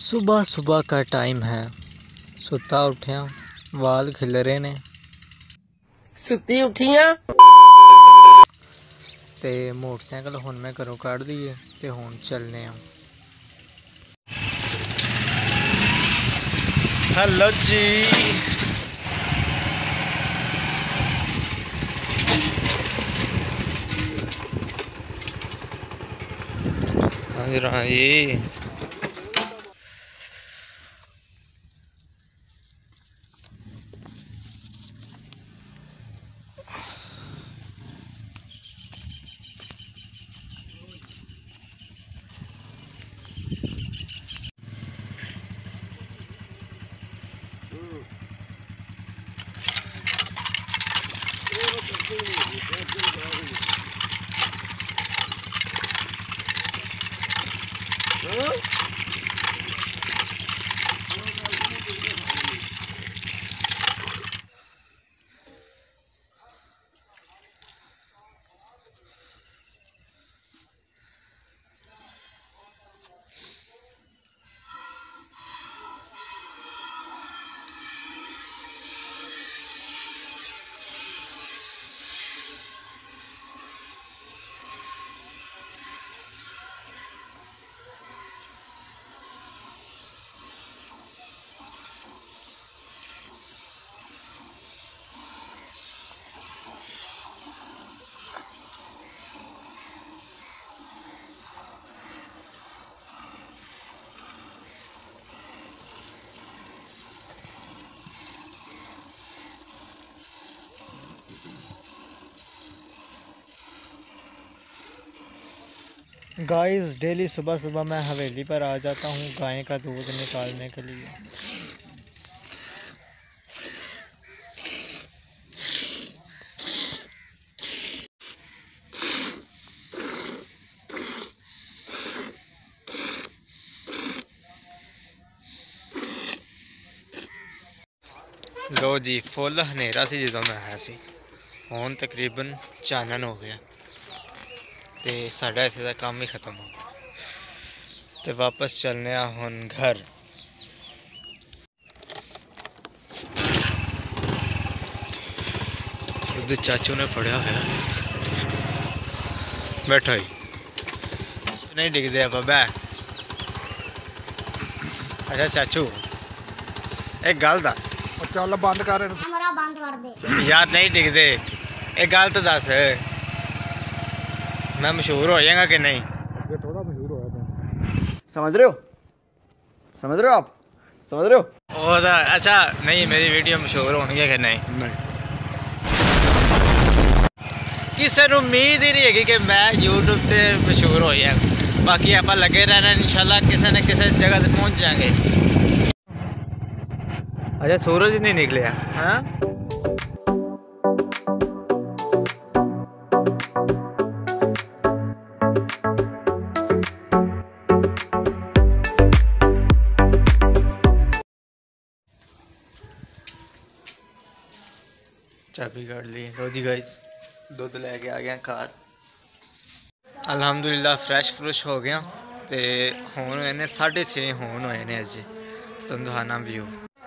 सुबह सुबह का टाइम है, सुता उठिया, वाल खिलरे ने, सुती उठिया ते मोटरसाइकिल हुण मैं घरों कढ़ दईए ते हुण चलने आ। हेलो जी, हाँ जी हाँ जी। गाइस, डेली सुबह सुबह मैं हवेली पर आ जाता हूँ गाय का दूध निकालने के लिए। लो जी, फुल हनेरा सी जो मैं आया सी, हुण तकरीबन चानन हो गया ते साढ़ा इत्थे दा काम ही खत्म हो गया ते वापस चलने आ हुण घर। उधर चाचू ने पढ़िया होया, बैठो ही नहीं डिगदे आप बै। अच्छा चाचू, एक गल दा चल बंद कर कैमरा बंद कर दे यार, नहीं डिगदे, एक गल तो दस, मैं मशहूर हो जाएगा कि नहीं? थोड़ा मशहूर होया। समझ रहे हो, समझ रहे हो आप, समझ रहे हो? अच्छा नहीं, मेरी वीडियो मशहूर होनी है कि नहीं? नहीं, किसी को उम्मीद ही नहीं है कि मैं यूट्यूब से मशहूर हो जाए। बाकी आप लगे रहना, इंशाल्लाह किसी न किसी जगह से पहुंच जाएंगे। अच्छा, सूरज नहीं निकलिया? हाँ, चाबी काट ली। लो जी गाइस, दुध लैके आ गया घर। अलहमदुलिल्लाह फ्रैश फ्रुश हो गया ते हुण इन्हें 6:30 होन होए ने। अज तुम दिखाना व्यू।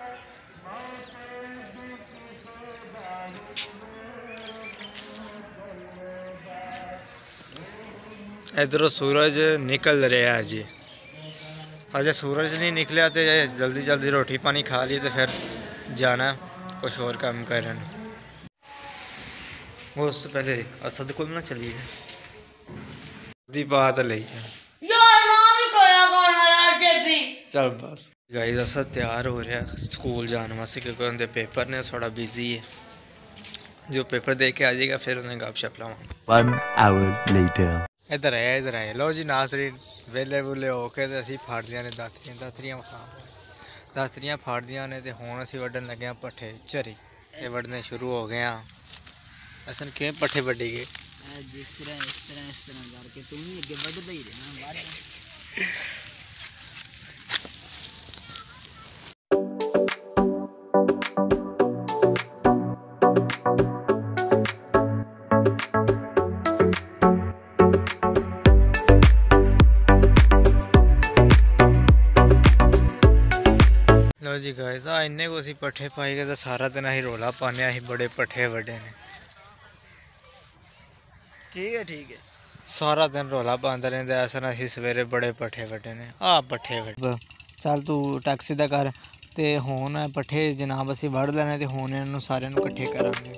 इधरों सूरज निकल रहा है जी। अजय सूरज नहीं निकलिया तो जल्दी जल्दी रोटी पानी खा ली तो फिर जाना कुछ और काम करन। वो उससे पहले असद को ना चलिए दी बात ले चल बस। गाइस, असद तैयार हो रहा स्कूल जाने वास्ते क्योंकि उनके पेपर ने, थोड़ा बिजी है। जो पेपर दे के आ जाएगा फिर उन्हें गपशप लावांगे। इधर आया, इधर आया। लो जी नाज़रीन, वेले वुले होके ते असीं फाड़ दियां ने दातरियां फाड़ दियां ने ते हुण असीं वड्डन लगे हां पट्ठे झरी। ये वड्डने शुरू हो गए हैं। असन किवें पट्ठे वड्डी गए? जिस तरह इस तरह करके तुम ही अगे बढ़दा ही रहना। जी गाइस आ इन्ने को असी पट्ठे पाई गए तो सारा दिन असी रोला पाने असी बड़े पट्ठे वड्डे ने। ठीक है सारा दिन रोला पांदे रहिंदे असन असी सवेरे बड़े पट्ठे वड्डे ने आ पट्ठे वड्डे। चल तू टैक्सी दा कर ते हुण पट्ठे जनाब असी वड़ लेने ते हुण इन्हां नूं सारिआं नूं इकट्ठे करांगे।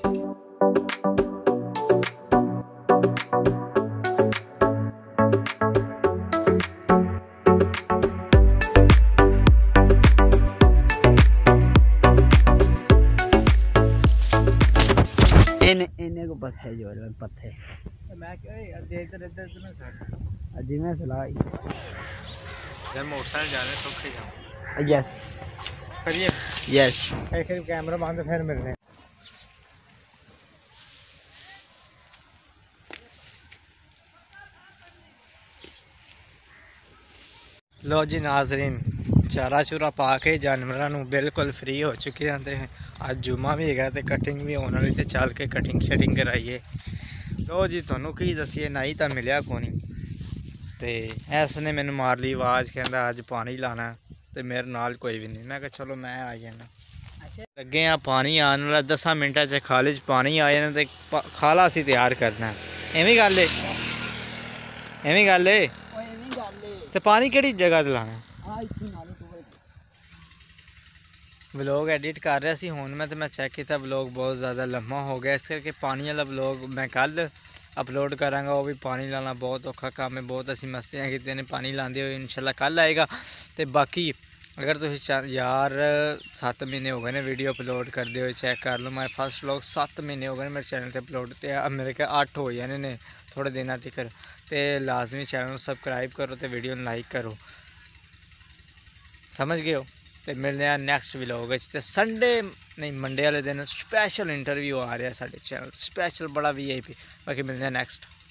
इन्हें को पत्थे जो पत्थे मैं क्या इधर इधर इधर ना कर अजी मैं सलाह जब मोटरसाइकिल जाने सौखे जाऊं। यस करिए यस फिर कैमरा बंद फिर मिलने। लो जी नाजरीन चारा चूरा पा के जानवरों नूं बिल्कुल फ्री हो चुके हैं ते अज जुमा भी है तो कटिंग भी होने वाली ते चल के कटिंग शटिंग कराइए। लो जी तुहानूं की दसीए नाई तो मिलिया कोनी ते इस ने मैनू मार ली आवाज़ कहंदा अज पानी लाना ते मेरे नाल कोई भी नहीं। मैं कहा चलो मैं आ जाना। लगे हाँ पानी आने वाला 10 मिनटा च खाले च पानी आ जाना ते खाला असी तैयार करना है। एवं गल है एवं गल है ते पानी केड़ी जगह ते लाना। व्लॉग एडिट कर रहा सी हुण मैं चैक किया व्लॉग बहुत ज़्यादा लम्मा हो गया इस करके पानी वाला व्लॉग मैं कल अपलोड करांगा। वो भी पानी लाना बहुत औखा काम है बहुत असी मस्तियां कीतियां ने पानी लांदे हुए इंशाल्लाह कल आएगा। तो बाकी अगर तुम यार 7 महीने हो गए ने वीडियो अपलोड करते हुए चैक कर लो। मैं फर्स्ट व्लॉग 7 महीने हो गए मेरे चैनल पर अपलोड तो मेरे क्या 8 हो जाने ने थोड़े दिनों तक। तो लाजमी चैनल सब्सक्राइब करो तो वीडियो लाइक करो समझ गए हो। तो मिलने नैक्सट व्लॉग तो संडे नहीं मंडे वाले दिन स्पैशल इंटरव्यू आ रहा है साढ़े चैनल स्पैशल बड़ा VIP। बाकी मिलने नैक्सट।